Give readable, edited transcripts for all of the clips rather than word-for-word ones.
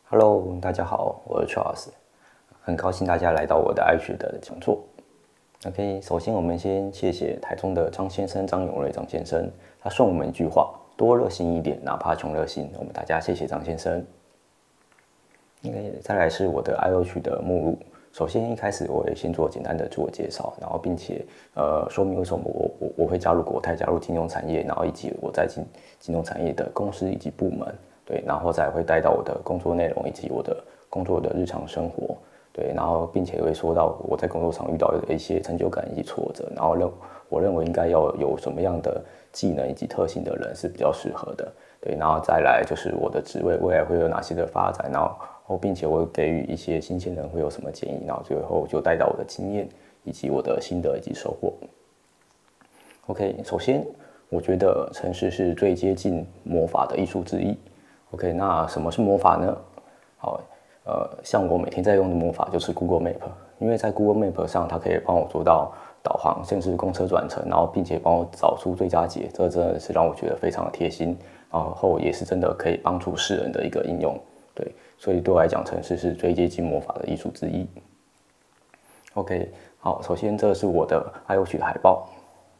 Hello，大家好，我是 Charles，很高兴大家来到我的爱学的讲座。OK，首先我们先谢谢台中的张先生张永瑞张先生，他送我们一句话：多热心一点，哪怕穷热心。我们大家谢谢张先生。再来是我的爱乐曲的目录。首先一开始我会先做简单的自我介绍，然后并且说明为什么我会加入国泰，加入金融产业，然后以及我在金融产业的公司以及部门。对，然后再会带到我的工作内容以及我的工作的日常生活，对，然后并且会说到我在工作上遇到的一些成就感以及挫折，然后我认为应该要有什么样的技能以及特性的人是比较适合的，对，然后再来就是我的职位未来会有哪些的发展，然后并且我给予一些新鲜人会有什么建议，然后最后就带到我的经验以及我的心得以及收获。OK， 首先我觉得程式是最接近魔法的艺术之一。OK， 那什么是魔法呢？好，像我每天在用的魔法就是 Google Map， 因为在 Google Map 上，它可以帮我做到导航，甚至公车转乘，然后并且帮我找出最佳解，这真的是让我觉得非常的贴心，然后也是真的可以帮助世人的一个应用。对，所以对我来讲，程式是最接近魔法的艺术之一。OK， 好，首先这是我的 IOH 的海报。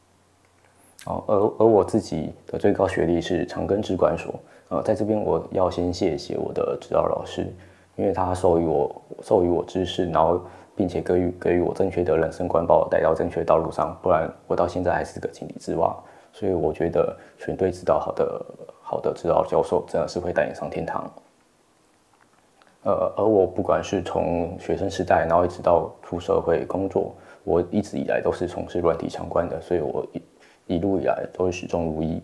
而我自己的最高学历是长庚资管所，在这边我要先谢谢我的指导老师，因为他授予我知识，然后并且给予我正确的人生观，把我带到正确的道路上，不然我到现在还是个井底之蛙。所以我觉得选对指导好的指导教授，真的是会带你上天堂。而我不管是从学生时代，然后一直到出社会工作，我一直以来都是从事软体相关的，所以我一路以来都是始终如一。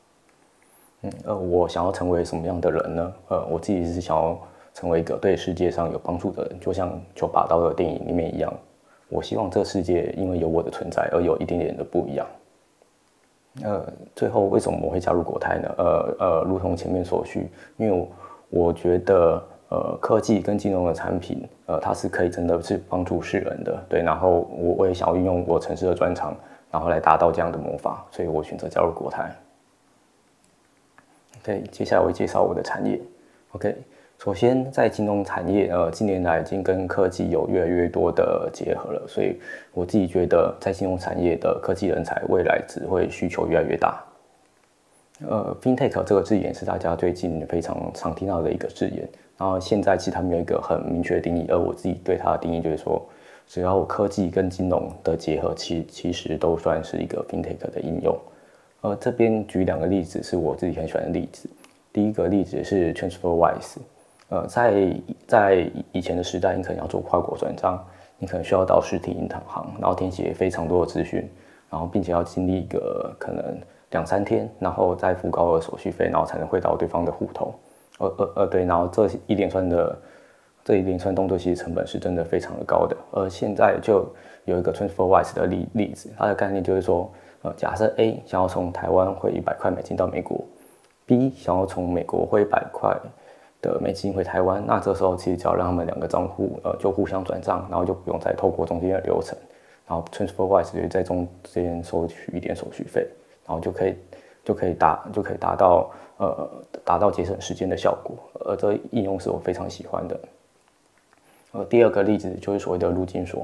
我想要成为什么样的人呢？我自己是想要成为一个对世界上有帮助的人，就像九把刀的电影里面一样。我希望这个世界因为有我的存在而有一点点的不一样。最后为什么我会加入国泰呢？如同前面所叙，因为我觉得科技跟金融的产品，它是可以真的是帮助世人的，对。然后我也想要运用我城市的专长，然后来达到这样的魔法，所以我选择加入国泰。OK， 接下来我会介绍我的产业。OK， 首先在金融产业，近年来已经跟科技有越来越多的结合了，所以我自己觉得在金融产业的科技人才未来只会需求越来越大。FinTech 这个字眼是大家最近非常常听到的一个字眼，然后现在其实它没有一个很明确的定义，而我自己对它的定义就是说，只要科技跟金融的结合，其实都算是一个 FinTech 的应用。这边举两个例子是我自己很喜欢的例子。第一个例子是 TransferWise，在以前的时代，你可能要做跨国转账，你可能需要到实体银行，然后填写非常多的资讯，然后并且要经历一个可能2-3天，然后再付高额手续费，然后才能汇到对方的户头。对，然后这一连串动作其实成本是真的非常的高的。而现在就有一个 TransferWise 的例子，它的概念就是说，假设 A 想要从台湾汇100块美金到美国 ，B 想要从美国汇100块的美金回台湾，那这时候其实只要让他们2个账户就互相转账，然后就不用再透过中间的流程，然后 TransferWise 就在中间收取一点手续费，然后就可以达到节省时间的效果，而这应用是我非常喜欢的。第二个例子就是所谓的入金所，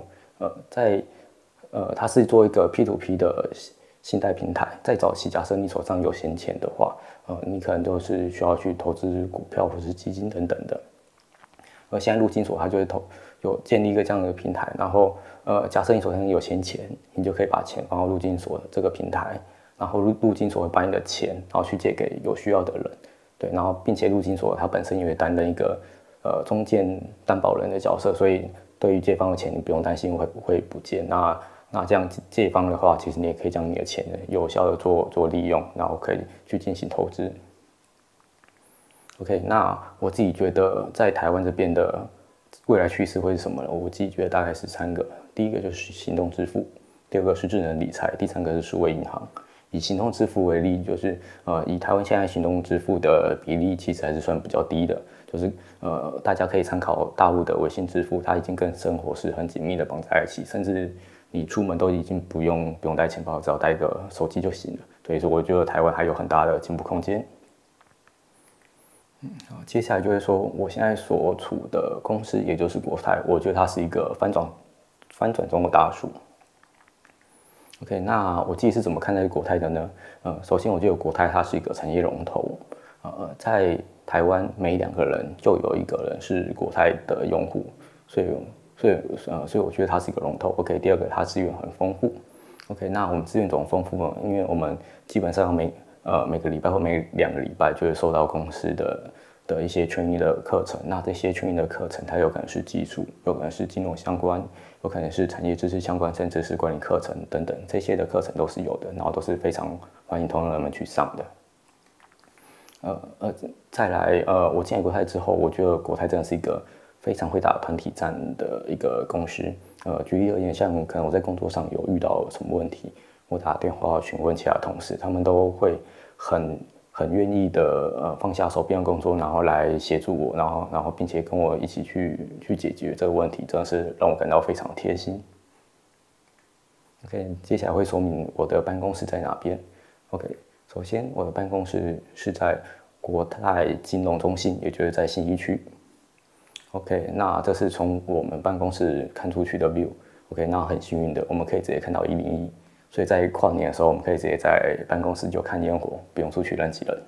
它是做一个 P2P 的信贷平台。在早期，假设你手上有闲钱的话，你可能就是需要去投资股票或是基金等等的。而现在入金所它就会有建立一个这样的平台，然后假设你手上有闲钱，你就可以把钱放到入金所的这个平台，然后入金所会把你的钱然后去借给有需要的人，对，然后并且入金所它本身也会担任一个中间担保人的角色，所以对于借方的钱你不用担心会不见。那这样借方的话，其实你也可以将你的钱有效的做利用，然后可以去进行投资。OK， 那我自己觉得在台湾这边的未来趋势会是什么呢？我自己觉得大概是3个。第一个就是行动支付，第二个是智能理财，第3个是数位银行。以行动支付为例，就是以台湾现在行动支付的比例其实还是算比较低的，就是大家可以参考大陆的微信支付，它已经跟生活是很紧密的绑在一起，甚至你出门都已经不用带钱包，只要带一个手机就行了。所以说，我觉得台湾还有很大的进步空间。 接下来就是说，我现在所处的公司，也就是国泰，我觉得它是一个翻转中的大树。OK，那我自己是怎么看待国泰的呢？首先我觉得国泰它是一个产业龙头，在台湾每2个人就有1个人是国泰的用户，所以我觉得它是一个龙头。OK，第二个它资源很丰富。OK，那我们资源怎么丰富呢？因为我们基本上每个礼拜或每2个礼拜就会收到公司的一些training的课程，那这些training的课程，它有可能是技术，有可能是金融相关，有可能是产业知识相关，甚至是管理课程等等，这些的课程都是有的，然后都是非常欢迎同仁们去上的。再来，我进来国泰之后，我觉得国泰真的是一个非常会打团体战的一个公司。举例而言，像可能我在工作上有遇到什么问题，我打电话询问其他同事，他们都会很愿意的放下手边的工作，然后来协助我，然后并且跟我一起去解决这个问题，真的是让我感到非常贴心。OK， 接下来会说明我的办公室在哪边。OK， 首先我的办公室是在国泰金融中心，也就是在信义区。OK， 那这是从我们办公室看出去的 view。OK， 那很幸运的，我们可以直接看到101，所以在跨年的时候，我们可以直接在办公室就看烟火，不用出去人挤人。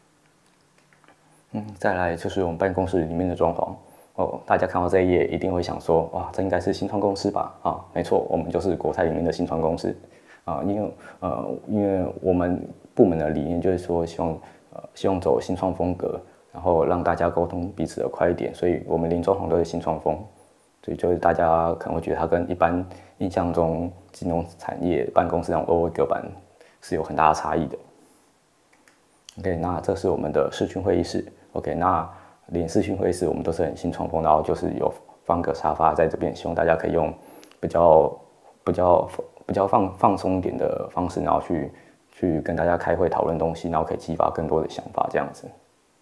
再来就是我们办公室里面的装潢。大家看到这一页一定会想说，哇，这应该是新创公司吧？没错，我们就是国泰里面的新创公司。因为我们部门的理念就是说，希望走新创风格，然后让大家沟通彼此的快一点，所以我们连装潢都是新创风。所以就是大家可能会觉得它跟一般印象中金融产业办公室那种欧隔板是有很大的差异的。OK， 那这是我们的视讯会议室。OK， 那连视讯会议室我们都是很新创风，然后就是有放个沙发在这边，希望大家可以用比较放松一点的方式，然后去跟大家开会讨论东西，然后可以激发更多的想法这样子。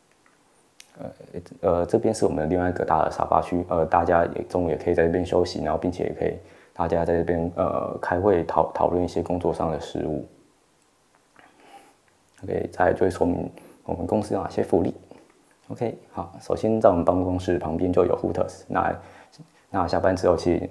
这边是我们另外一个大的沙发区，大家中午也可以在这边休息，然后并且也可以大家在这边开会讨论一些工作上的事务。OK， 再来就会说明我们公司有哪些福利。OK， 好，首先在我们办公室旁边就有 Hooters， 那下班之后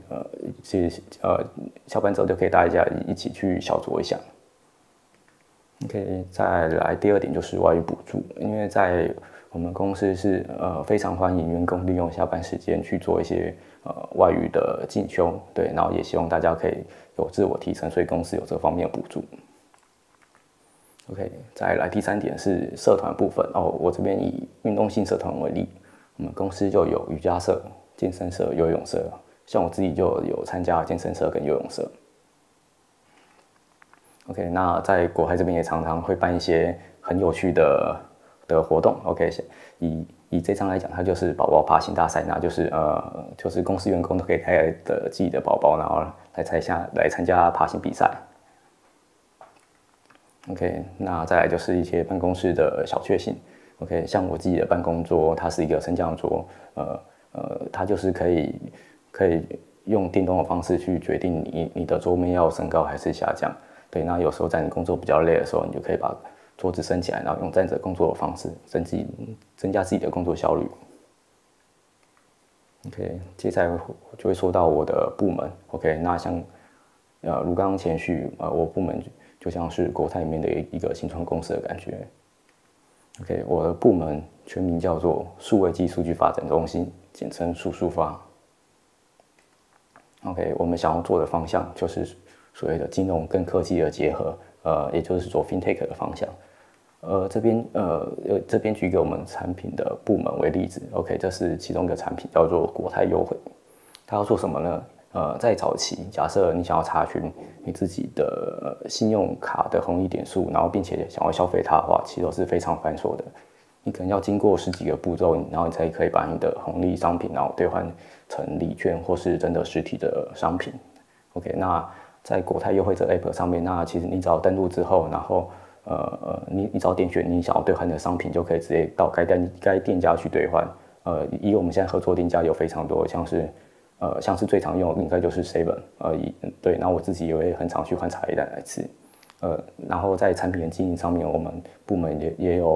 下班之后就可以大家一起去小酌一下。OK， 再来第2点就是外语补助，因为在我们公司是非常欢迎员工利用下班时间去做一些外语的进修，对，然后也希望大家可以有自我提升，所以公司有这方面的补助。OK， 再来第3点是社团部分我这边以运动性社团为例，我们公司就有瑜伽社、健身社、游泳社，像我自己就有参加健身社跟游泳社。OK， 那在国泰这边也常常会办一些很有趣的活动。OK， 以这张来讲，它就是宝宝爬行大赛，那就是公司员工都可以带来的自己的宝宝，然后来参加爬行比赛。OK， 那再来就是一些办公室的小确幸。OK， 像我自己的办公桌，它是一个升降桌，它就是可以用电动的方式去决定你的桌面要升高还是下降。对，那有时候在你工作比较累的时候，你就可以把桌子升起来，然后用站着工作的方式增加自己的工作效率。OK， 接下来我就会说到我的部门。OK， 那像如刚刚前叙，我部门就像是国泰里面的一个新创公司的感觉。OK， 我的部门全名叫做数位技数据发展中心，简称数数发。OK， 我们想要做的方向就是所谓的金融跟科技的结合，也就是做 FinTech 的方向。这边举给我们产品的部门为例子。OK， 这是其中一个产品叫做国泰优惠。它要做什么呢？在早期，假设你想要查询你自己的信用卡的红利点数，然后并且想要消费它的话，其实都是非常繁琐的。你可能要经过10几个步骤，然后你才可以把你的红利商品，然后兑换成礼券或是真的实体的商品。OK， 那在国泰优惠这 App 上面，那其实你只要登录之后，然后你只要点选你想要兑换的商品，就可以直接到该店家去兑换。以我们现在合作店家有非常多，像是最常用的应该就是 Seven， 对，然后我自己也会很常去换茶叶蛋来吃。然后在产品的经营上面，我们部门也有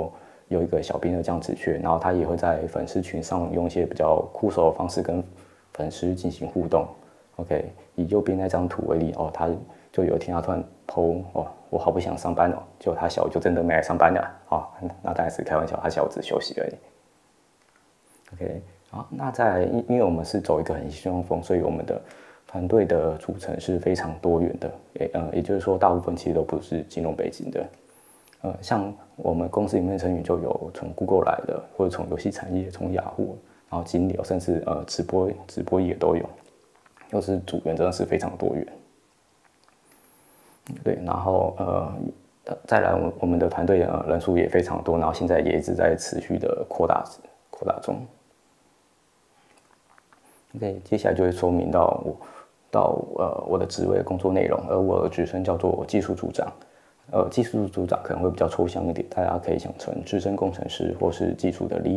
有一个小兵的这样子去，然后他也会在粉丝群上用一些比较酷手的方式跟粉丝进行互动。OK， 以右边那张图为例哦，他就有一天他突然 po 哦，我好不想上班哦，结果他下午就真的没来上班了哦，那当然是开玩笑，他下午只休息而已。OK， 好，那因为我们是走一个很新创风，所以我们的团队的组成是非常多元的，也就是说，大部分其实都不是金融背景的。像我们公司里面的成员就有从 Google 来的，或者从游戏产业、从雅虎，然后金流，甚至直播也都有，就是组员真的是非常多元。对，然后再来我们的团队人数也非常多，然后现在也一直在持续的扩大中。OK， 接下来就会说明到我的职位工作内容，而我的职称叫做技术组长。技术组长可能会比较抽象一点，大家可以想成资深工程师或是技术的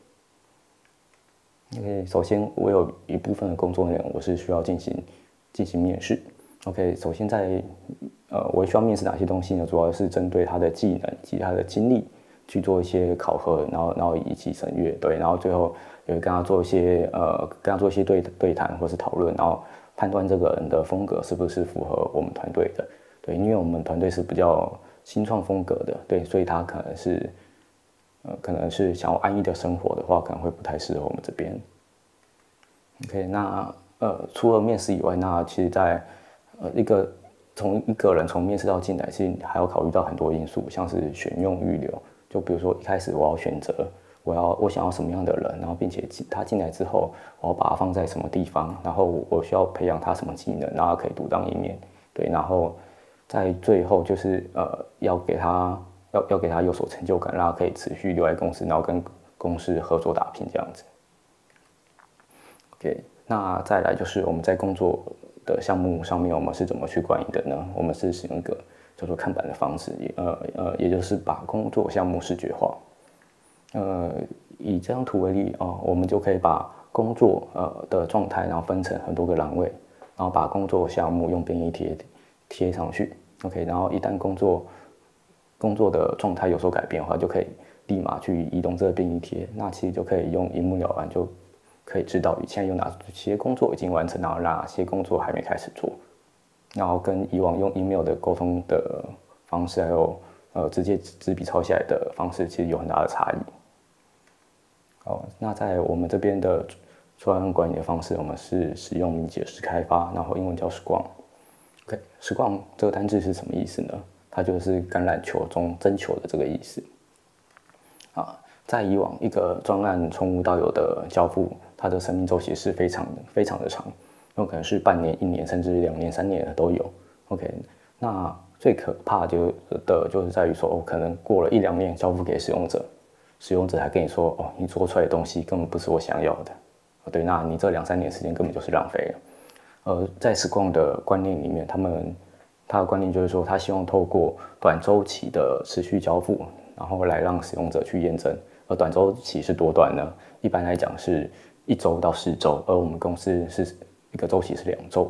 leader。OK， 首先我有一部分的工作内容，我是需要进行面试。OK， 首先我需要面试哪些东西呢？主要是针对他的技能以及他的经历去做一些考核，然后以及审阅，对，然后最后也会跟他做一些对谈或是讨论，然后判断这个人的风格是不是符合我们团队的。对，因为我们团队是比较新创风格的，对，所以他可能是想要安逸的生活的话，可能会不太适合我们这边。OK， 那除了面试以外，那其实在从一个人从面试到进来，其实还要考虑到很多因素，像是选用预留，就比如说一开始我要选择我想要什么样的人，然后并且他进来之后，我要把他放在什么地方，然后我需要培养他什么技能，然后可以独当一面，对，然后在最后就是要给他有所成就感，让他可以持续留在公司，然后跟公司合作打拼这样子。OK， 那再来就是我们在工作的项目上面，我们是怎么去管理的呢？我们是使用一个叫做看板的方式，也就是把工作项目视觉化。以这张图为例我们就可以把工作的状态，然后分成很多个栏位，然后把工作项目用便利贴上去。OK， 然后一旦工作的状态有所改变的话，就可以立马去移动这个便利贴，那其实就可以用一目了然，就可以知道现在有哪些工作已经完成，然后哪些工作还没开始做，然后跟以往用 email 的沟通的方式，还有直接纸笔抄下来的方式，其实有很大的差异。好，那在我们这边的专案管理的方式，我们是使用敏捷式开发，然后英文叫 Scrum。OK，Scrum 这个单字是什么意思呢？它就是橄榄球中争球的这个意思。在以往一个专案从无到有的交付，它的生命周期是非常的长，有可能是半年、1年，甚至2年、3年的都有。OK， 那最可怕就是在于说，可能过了1、2年交付给使用者，使用者还跟你说，你做出来的东西根本不是我想要的。对，那你这2、3年时间根本就是浪费了。在Scrum的观念里面，他的观念就是说，他希望透过短周期的持续交付，然后来让使用者去验证。而短周期是多短呢？一般来讲是1周到4周，而我们公司是一个周期是2周。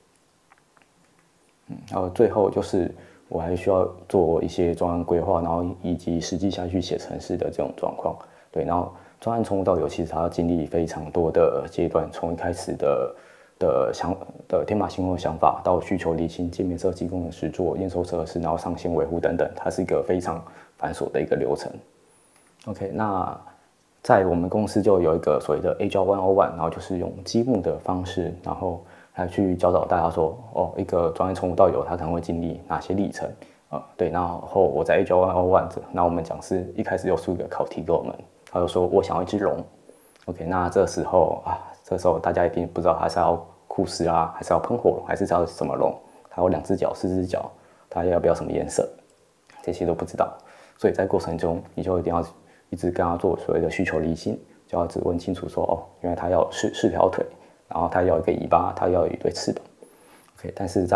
然后最后就是我还需要做一些专案规划，然后以及实际下去写程式的这种状况。对，然后专案从无到有，其实它要经历非常多的阶段，从一开始的天马行空的想法，到需求理清、界面设计、功能实作、验收测试，然后上线维护等等，它是一个非常繁琐的一个流程。OK， 那在我们公司就有一个所谓的 Agile 101，然后就是用积木的方式，然后来去教导大家说，一个专案从无到有，它可能会经历哪些历程对，然后我在 Agile 101，那我们讲师一开始又出一个考题给我们，他就说我想要一只龙。OK， 那这时候大家一定不知道他是要酷似还是要喷火龙，还是要什么龙？它有2只脚、4只脚，它要不要什么颜色？这些都不知道，所以在过程中你就一定要一直跟他做所谓的需求厘清，就要只问清楚说原来他要4条腿，然后他要一个尾巴，他要一对翅膀。OK， 但是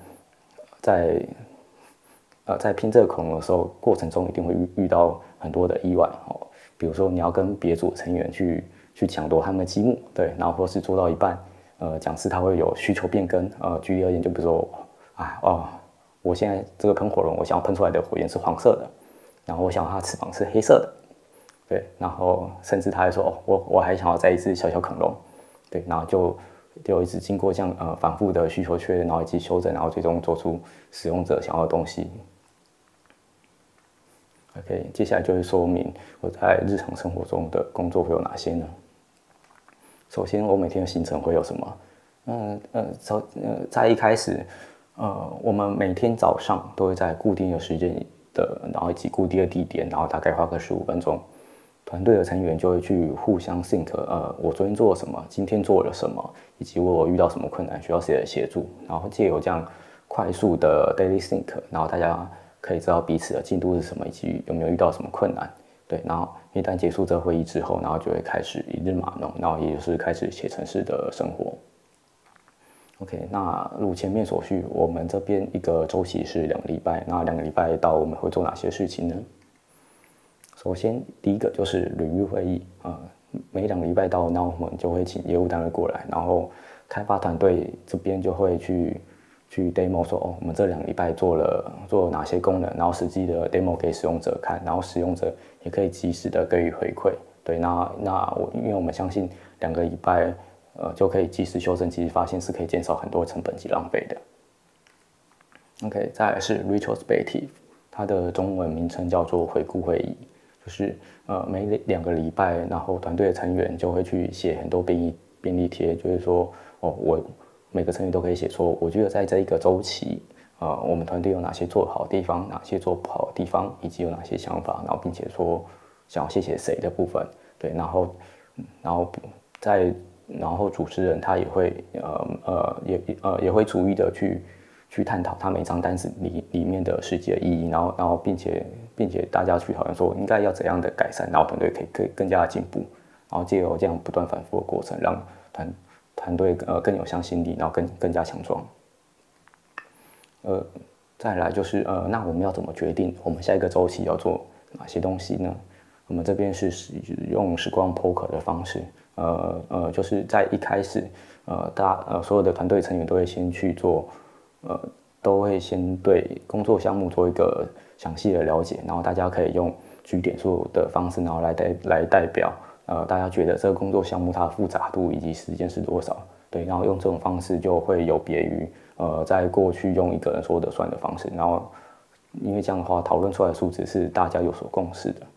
在拼这个恐龙的时候，过程中一定会遇到很多的意外比如说你要跟别组成员去抢夺他们的积木，对，然后或是做到一半，讲师他会有需求变更，举例而言，就比如说我现在这个喷火龙，我想要喷出来的火焰是黄色的，然后我想要它的翅膀是黑色的对，然后甚至他还说，我还想要再一只小小恐龙，对，然后就一直经过这样反复的需求确认，然后以及修正，然后最终做出使用者想要的东西。OK， 接下来就是说明我在日常生活中的工作会有哪些呢？首先，我每天的行程会有什么？在一开始，我们每天早上都会在固定的时间的，然后以及固定的地点，然后大概花个15分钟，团队的成员就会去互相 sync，我昨天做了什么，今天做了什么，以及我遇到什么困难需要谁的协助，然后借由这样快速的 daily sync，然后大家可以知道彼此的进度是什么，以及有没有遇到什么困难。对，然后一旦结束这个会议之后，然后就会开始一日码农，然后也就是开始写程式的生活。OK， 那如前面所叙，我们这边一个周期是2个礼拜，那2个礼拜到我们会做哪些事情呢？首先，第一个就是 review 会议每2个礼拜到，那我们就会请业务单位过来，然后开发团队这边就会去 demo 说，我们这2个礼拜做了哪些功能，然后实际的 demo 给使用者看，然后使用者也可以及时的给予回馈。对，因为我们相信2个礼拜就可以及时修正，及时发现是可以减少很多成本及浪费的。OK， 再来是 retrospective， 它的中文名称叫做回顾会议，就是每2个礼拜，然后团队的成员就会去写很多便利贴，就是说我每个成员都可以写说，我觉得在这一个周期，我们团队有哪些做好的地方，哪些做不好的地方，以及有哪些想法，然后并且说想要谢谢谁的部分。对，然后主持人他也会也会逐一的去探讨他每张单子里面的实际的意义，然后并且大家去讨论说应该要怎样的改善，然后团队可以更加的进步，然后借由这样不断反复的过程，让团队更有向心力，然后更加强壮。再来就是那我们要怎么决定我们下一个周期要做哪些东西呢？我们这边是使用时光 poker 的方式，就是在一开始，所有的团队成员都会先去做，都会先对工作项目做一个详细的了解，然后大家可以用举点数的方式，然后来代表，大家觉得这个工作项目它的复杂度以及时间是多少，对，然后用这种方式就会有别于在过去用一个人说的算的方式，然后因为这样的话讨论出来的数字是大家有所共识的。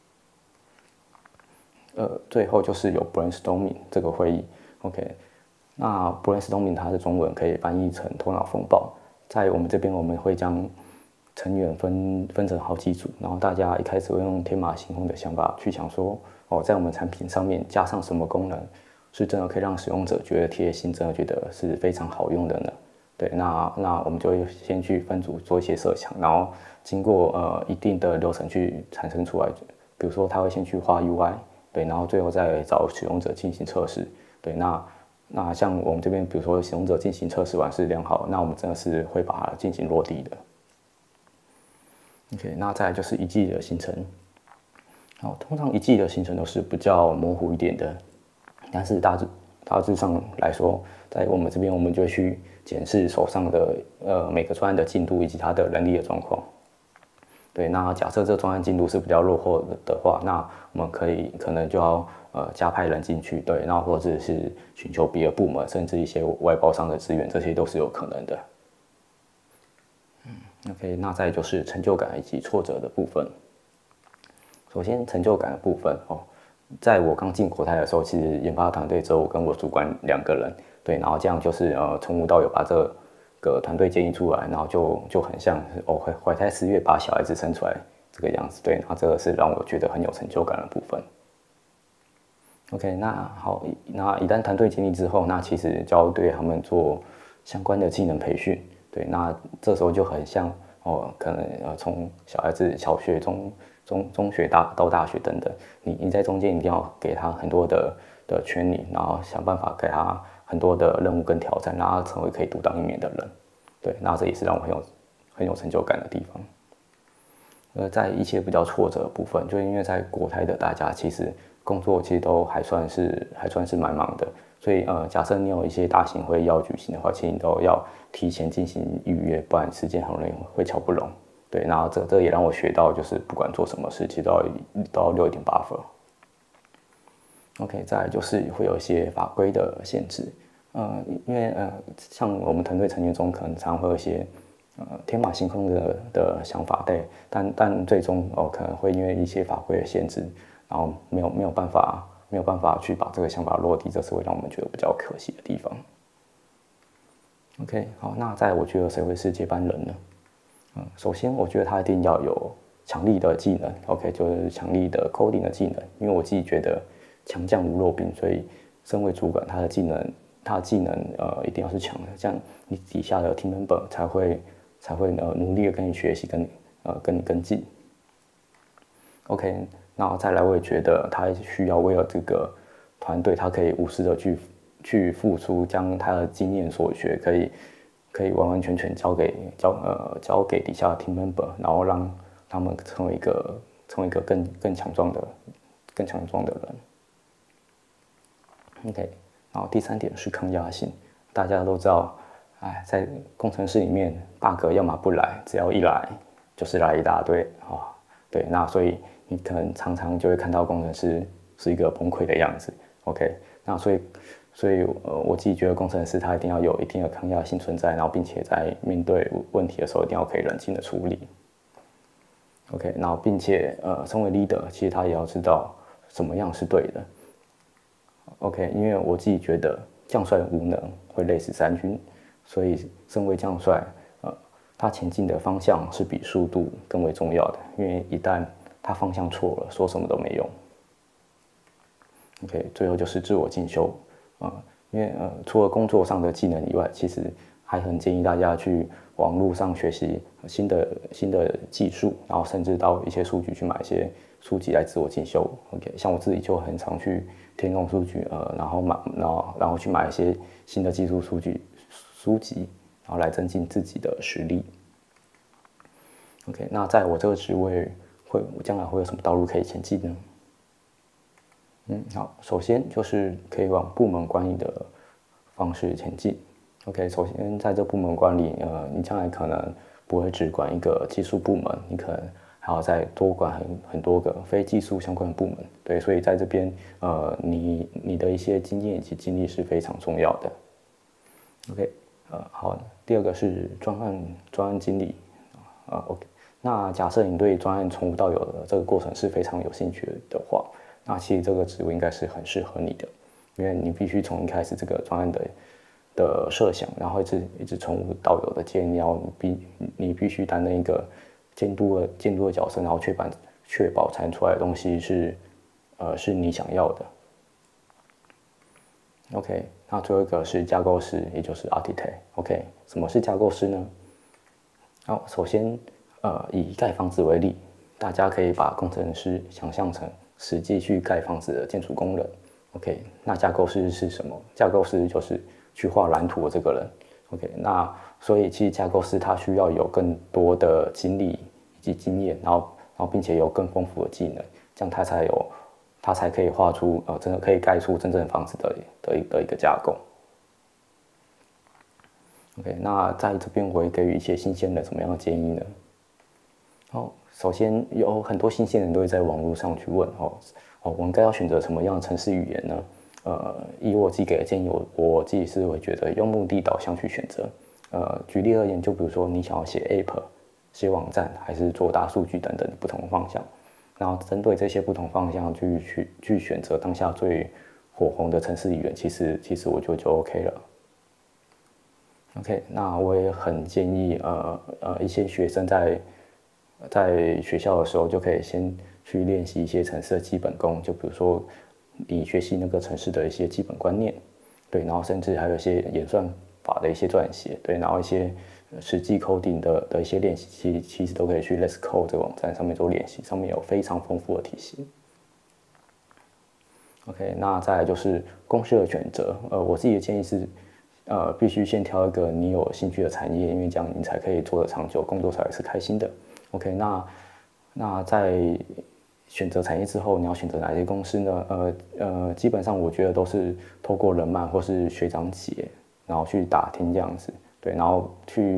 最后就是有 brainstorming 这个会议 ，OK， 那 brainstorming 它的中文可以翻译成头脑风暴，在我们这边我们会将成员分成好几组，然后大家一开始会用天马行空的想法去想说，在我们产品上面加上什么功能，是真的可以让使用者觉得贴心，真的觉得是非常好用的呢？对，那我们就会先去分组做一些设想，然后经过一定的流程去产生出来，比如说他会先去画 UI。对，然后最后再找使用者进行测试。对，那像我们这边，比如说使用者进行测试完是良好，那我们真的是会把它进行落地的。OK， 那再来就是一季的行程。好，通常一季的行程都是比较模糊一点的，但是大致上来说，在我们这边我们就会去检视手上的每个专案的进度以及它的人力的状况。对，那假设这专案进度是比较落后的话，那我们可能就要加派人进去，对，然后或者是寻求别的部门，甚至一些外包商的资源，这些都是有可能的。OK， 那再就是成就感以及挫折的部分。首先成就感的部分在我刚进国泰的时候，其实研发团队只有我跟我主管2个人，对，然后这样就是从无到有把这个团队建议出来，然后就很像是怀胎10月把小孩子生出来这个样子，对，然后这个是让我觉得很有成就感的部分。OK， 那好，那一旦团队建立之后，那其实就要对他们做相关的技能培训，对，那这时候就很像可能从小孩子小学、中学到大学等等，你在中间一定要给他很多的training，然后想办法给他很多的任务跟挑战，让他成为可以独当一面的人。对，那这也是让我很有成就感的地方。在一些比较挫折的部分，就因为在国泰的大家其实工作其实都还算是蛮忙的，所以假设你有一些大型会议要举行的话，其实你都要提前进行预约，不然时间很容易会瞧不拢。 对，然后这也让我学到，就是不管做什么事，其实都要6.8分。OK， 再来就是会有一些法规的限制，因为像我们团队成员中可能常会有一些天马行空的想法，对，但最终可能会因为一些法规的限制，然后没有办法去把这个想法落地，这是会让我们觉得比较可惜的地方。OK， 好，那再来我觉得谁会是接班人呢？首先我觉得他一定要有强力的技能 ，OK， 就是强力的 coding 的技能，因为我自己觉得强将如弱兵，所以身为主管，他的技能一定要是强的，这样你底下的 team member 才会努力的跟你学习，跟你跟进。OK， 然后再来我也觉得他需要为了这个团队，他可以无私的去付出，将他的经验所学可以完完全全交给底下的 team member， 然后让他们成为一个更强壮的人。OK， 然后第3点是抗压性，大家都知道，在工程师里面 bug 要么不来，只要一来就是来一大堆对，那所以你可能常常就会看到工程师是一个崩溃的样子。OK， 那所以我自己觉得工程师他一定要有一定的抗压性存在，然后并且在面对问题的时候一定要可以冷静的处理。OK， 然后并且身为 leader， 其实他也要知道什么样是对的。OK， 因为我自己觉得将帅无能会累死3军，所以身为将帅，他前进的方向是比速度更为重要的，因为一旦他方向错了，说什么都没用。OK， 最后就是自我进修，因为除了工作上的技能以外，其实还很建议大家去网络上学习新的技术，然后甚至到一些书局去买一些书籍来自我进修。OK， 像我自己就很常去天空书局，然后去买一些新的技术书籍，然后来增进自己的实力。OK， 那在我这个职位将来会有什么道路可以前进呢？好，首先就是可以往部门管理的方式前进。OK， 首先在这部门管理，你将来可能不会只管一个技术部门，你可能还要再多管很多个非技术相关的部门。对，所以在这边，你的一些经验以及经历是非常重要的。OK，好，第2个是专案经理，OK， 那假设你对专案从无到有的这个过程是非常有兴趣的话，那其实这个职位应该是很适合你的，因为你必须从一开始这个专案的设想，然后一直从无到有的建议，然后你必须担任一个监督的角色，然后确保产出来的东西是你想要的。OK， 那最后一个是架构师，也就是 architect。OK， 什么是架构师呢？好，首先以盖房子为例，大家可以把工程师想象成实际去盖房子的建筑工人。OK， 那架构师是什么？架构师就是去画蓝图的这个人。OK， 那所以其实架构师他需要有更多的经历以及经验，然后并且有更丰富的技能，这样他才可以画出真的可以盖出真正房子的一个架构。OK， 那在这边我会给予一些新鲜人什么样的建议呢？首先有很多新鲜人都会在网络上去问我们该要选择什么样的程式语言呢？以我自己给的建议，我自己是会觉得用目的导向去选择。举例而言，就比如说你想要写 App、写网站，还是做大数据等等不同的方向，然后针对这些不同方向去选择当下最火红的程式语言，其实我觉得就 OK 了。OK， 那我也很建议一些学生在学校的时候就可以先去练习一些程式的基本功，就比如说你学习那个程式的一些基本观念，对，然后甚至还有一些演算法的一些撰写，对，然后一些实际 coding 的一些练习，其实都可以去 Let's Code 这个网站上面做练习，上面有非常丰富的体系。OK， 那再来就是公司的选择，我自己的建议是，必须先挑一个你有兴趣的产业，因为这样你才可以做得长久，工作才是开心的。OK， 那在选择产业之后，你要选择哪些公司呢？基本上我觉得都是透过人脉或是学长姐，然后去打听这样子，对，然后去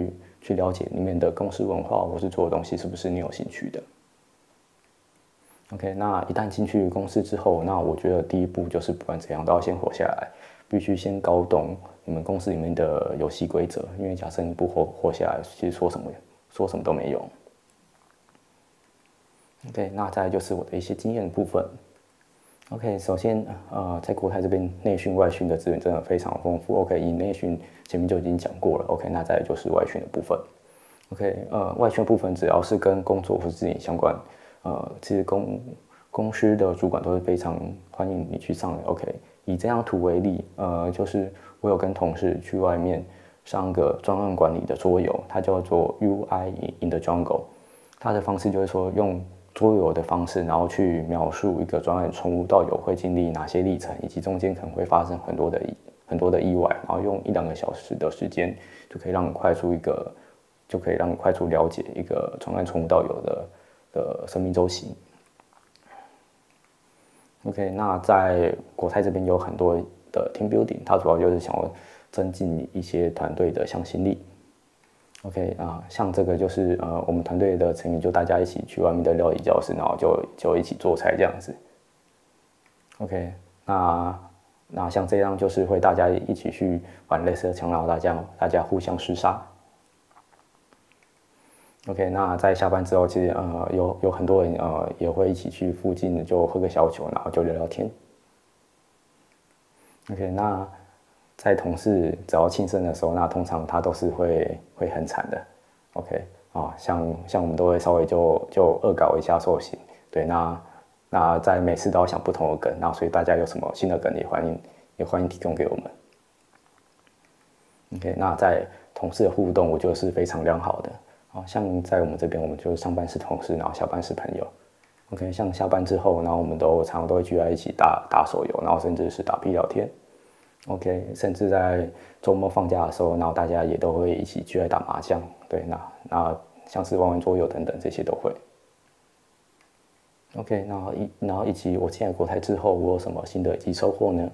去了解里面的公司文化或是做的东西是不是你有兴趣的。OK， 那一旦进去公司之后，那我觉得第一步就是不管怎样都要先活下来，必须先搞懂你们公司里面的游戏规则，因为假设你不活下来，其实说什么都没用。OK， 那再来就是我的一些经验的部分。OK， 首先在国泰这边内训外训的资源真的非常丰富。OK， 以内训前面就已经讲过了。OK， 那再来就是外训的部分。OK， 外训的部分只要是跟工作或是自己相关，其实公司的主管都是非常欢迎你去上的。OK， 以这张图为例，就是我有跟同事去外面上个专案管理的桌游，它叫做 UI in the Jungle。它的方式就是说用桌游的方式，然后去描述一个专案从无到有会经历哪些历程，以及中间可能会发生很多的意外，然后用1-2个小时的时间就可以让你快速了解一个专案从无到有的生命周期。OK， 那在国泰这边有很多的 team building， 它主要就是想要增进一些团队的向心力。OK 像这个就是我们团队的成员就大家一起去外面的料理教室，然后就一起做菜这样子。OK， 那像这样就是会大家一起去玩类似的枪，然后大家互相厮杀。OK， 那在下班之后，其实有很多人也会一起去附近就喝个小酒，然后就聊聊天。OK， 那在同事只要庆生的时候，那通常他都是会很惨的。OK 像我们都会稍微就恶搞一下寿星，对，那在每次都要想不同的梗，那所以大家有什么新的梗也欢迎提供给我们。OK， 那在同事的互动，我觉得是非常良好的。像在我们这边，我们就是上班是同事，然后下班是朋友。OK， 像下班之后，然后我们常常都会聚在一起打手游，然后甚至是打屁聊天。OK， 甚至在周末放假的时候，然后大家也都会一起聚来打麻将。对，那像是玩桌游等等这些都会。OK， 然后以及我进来国泰之后，我有什么新的收获呢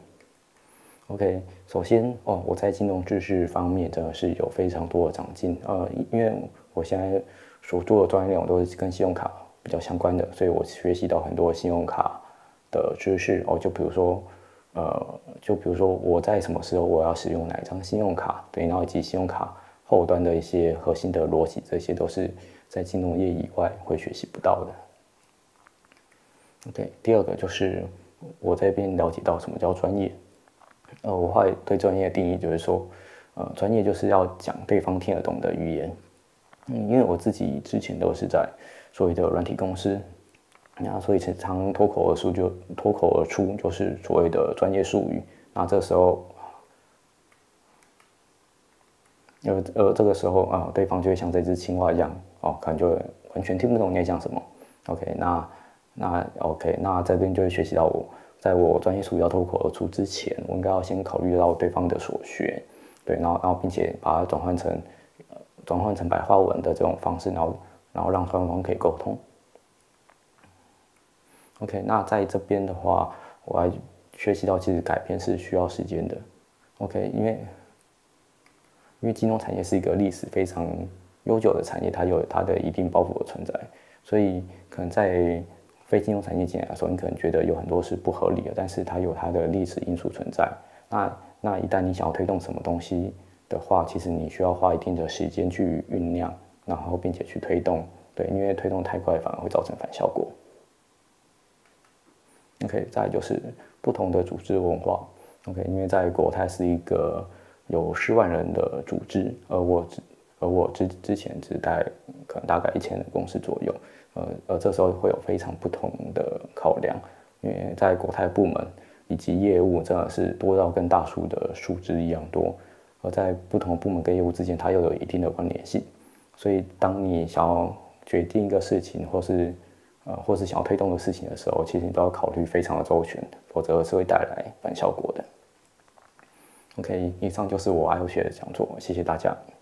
？OK， 首先我在金融知识方面真的是有非常多的长进。因为我现在所做的专业内容都是跟信用卡比较相关的，所以我学习到很多信用卡的知识。就比如说我在什么时候我要使用哪一张信用卡，对，然后以及信用卡后端的一些核心的逻辑，这些都是在金融业以外会学习不到的。OK， 第二个就是我在这边了解到什么叫专业。我后来对专业的定义就是说，专业就是要讲对方听得懂的语言。因为我自己之前都是在所谓的软体公司，那所以常脱口而出就是所谓的专业术语。那这个时候，这个时候对方就会像这只青蛙一样，可能就完全听不懂你在讲什么。OK， 那这边就会学习到在我专业术语要脱口而出之前，我应该要先考虑到对方的所学，对，然后并且把它转换成白话文的这种方式，然后让双方可以沟通。OK， 那在这边的话，我还学习到其实改变是需要时间的。OK， 因为金融产业是一个历史非常悠久的产业，它有它的一定包袱的存在，所以可能在非金融产业进来的时候，你可能觉得有很多是不合理的，但是它有它的历史因素存在。那一旦你想要推动什么东西的话，其实你需要花一定的时间去酝酿，然后并且去推动，对，因为推动太快反而会造成反效果。OK， 再来就是不同的组织文化。OK， 因为在国泰是一个有10万人的组织，而我之前只带可能大概1000人公司左右，这时候会有非常不同的考量，因为在国泰部门以及业务真的是多到跟大数的数字一样多，而在不同的部门跟业务之间，它又有一定的关联性，所以当你想要决定一个事情，或是想要推动的事情的时候，其实你都要考虑非常的周全，否则是会带来反效果的。OK， 以上就是我爱游学的讲座，谢谢大家。